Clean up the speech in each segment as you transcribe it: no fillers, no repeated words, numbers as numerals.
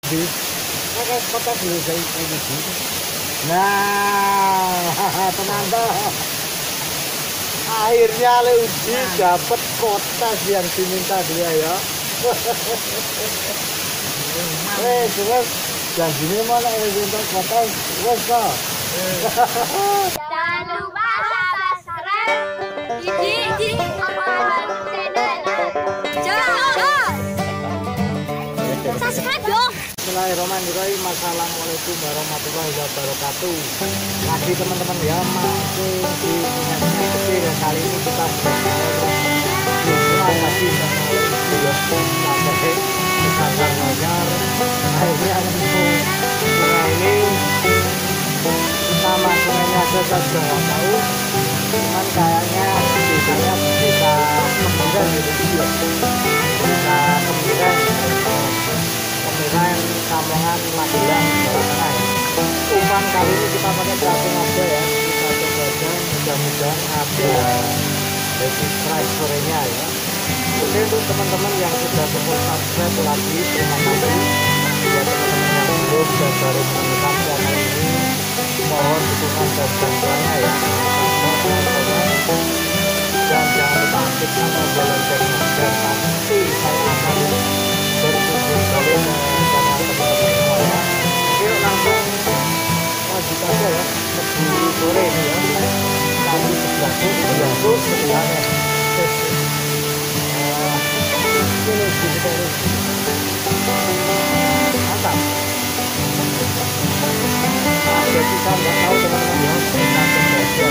Pakai kotak dulu saya ini. Nah, tenang toh. Akhirnya Leuji dapat kotak yang diminta dia ya. Wes, janjinya mana untuk kotak? Wes toh. Jangan lupa subscribe di channel. Subscribe dong. Bismillahirrahmanirrahim. Assalamualaikum warahmatullahi wabarakatuh. Lagi teman-teman ya, masih di minatnya kecil. Kali ini kita mulai lagi sampai ke Sanggar Nojar. Akhirnya untuk sungai ini nama sungainya saya sudah nggak tahu, cuman kayaknya desanya desa Kemiren gitu ya, desa Kemiren Samongan Magelang Jawa Tengah ya. Umpan kali ini kita pakai cacing aja ya, kita coba aja, mudah-mudahan ada subscribe sorenya ya. Oke, untuk teman-teman yang sudah subscribe lagi, terima kasih. Buat teman-teman yang belum dan baru menemukan channel ini, mohon dukungan dan bantuannya ya. Dan jangan lupa aktifkan tombol loncengnya, dan pasti saya akan berkunjung kembali ke channel teman-teman semua ya. Oke, langsung lanjut aja ya, Keburu sore ini ya. Kami sebelahku sebelahnya. Mantap. Ada kita nggak tahu teman-teman ya, kita coba.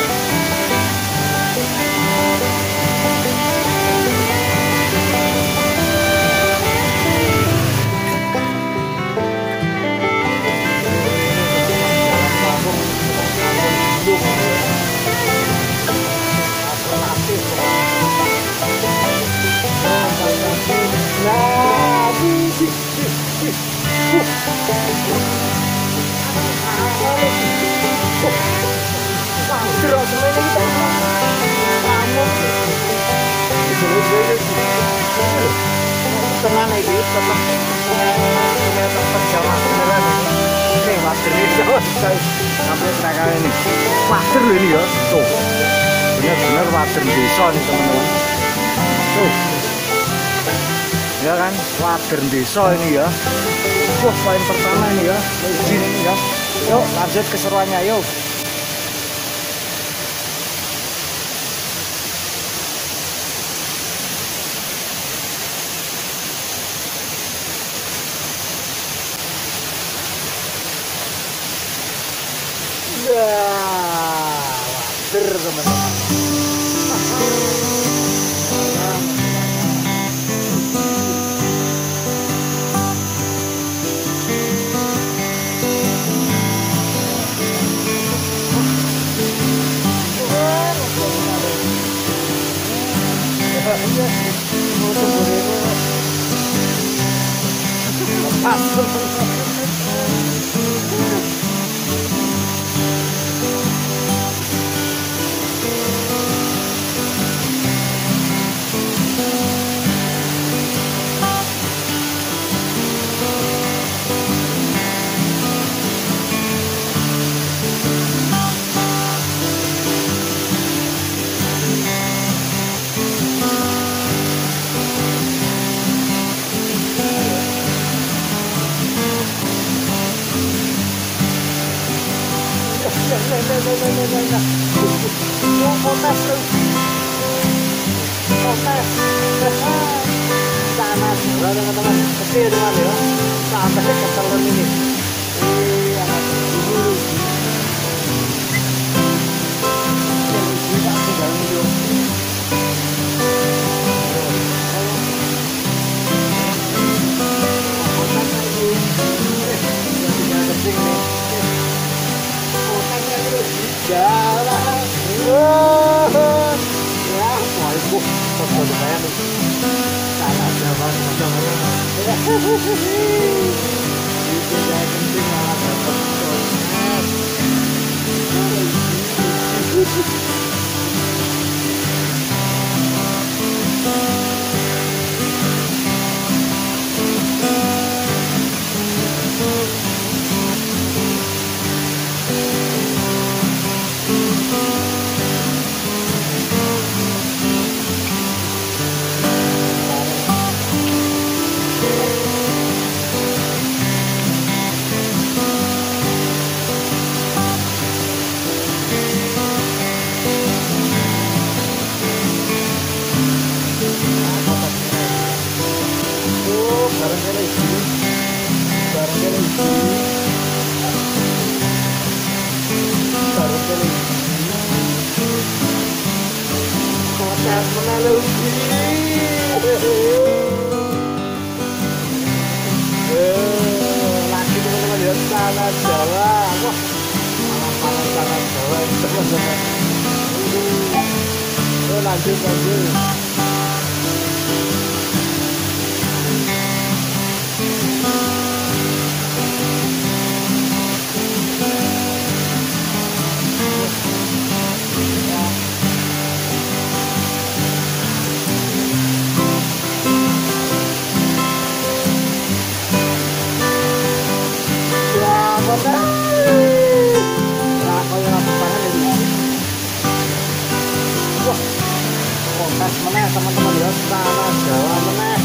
Tenang iki tetep sungai tempat Jawa beneran ini water ini sampai sekarang ini water ini ya tuh bener-bener water desa nih teman-teman tuh ya kan water desa ini ya. Wah, poin pertama ini ya izin ini ya. Yuk lanjut keseruannya yuk. Water teman-teman. Sana teman-teman kecil dengan ya sampai ketelan ini. Baru kali kota menaluki lagi teman-teman lihat tanah Jawa. Wah, malah tanah Jawa teman-teman. Lanjut meneh teman-teman ya, tanah Jawa meneh.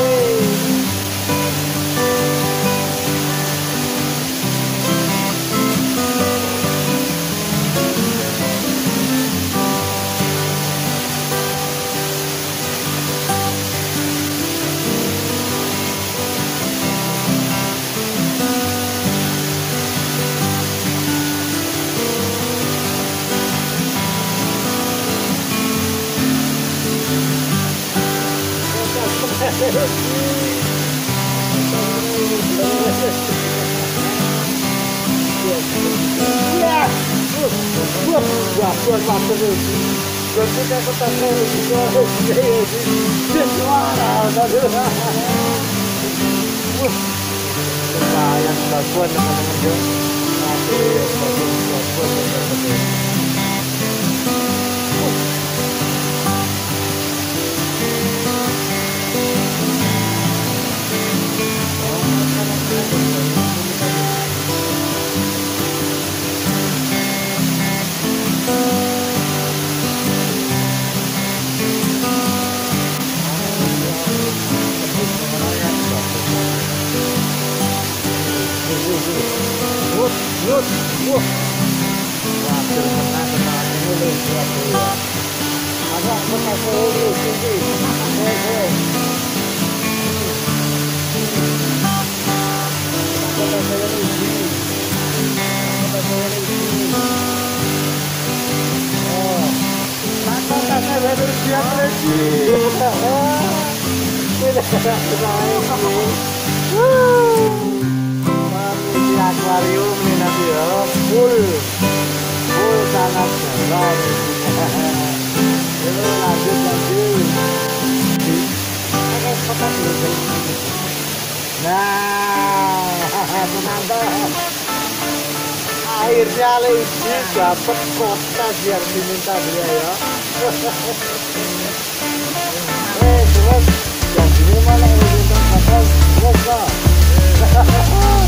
Akuarium ini nanti ya, full tanah Jawa. Lanjut. Nah, teman-teman, akhirnya Lady dapat kota yang diminta dia ya. Terus yang ini mana yang diminta terus